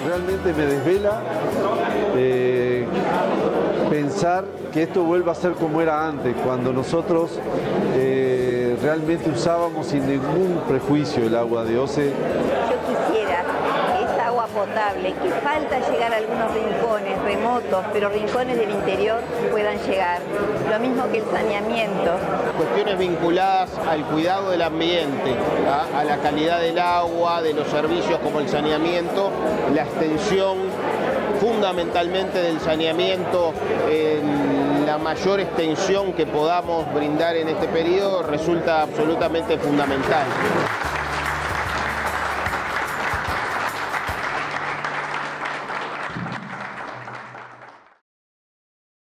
realmente me desvela pensar que esto vuelva a ser como era antes, cuando nosotros realmente usábamos sin ningún prejuicio el agua de OCE. Yo quisiera que esa agua potable, que falta llegar a algunos rincones remotos, pero rincones del interior puedan llegar. Lo mismo que el saneamiento. Cuestiones vinculadas al cuidado del ambiente, a la calidad del agua, de los servicios como el saneamiento, la extensión fundamentalmente del saneamiento, la mayor extensión que podamos brindar en este periodo resulta absolutamente fundamental.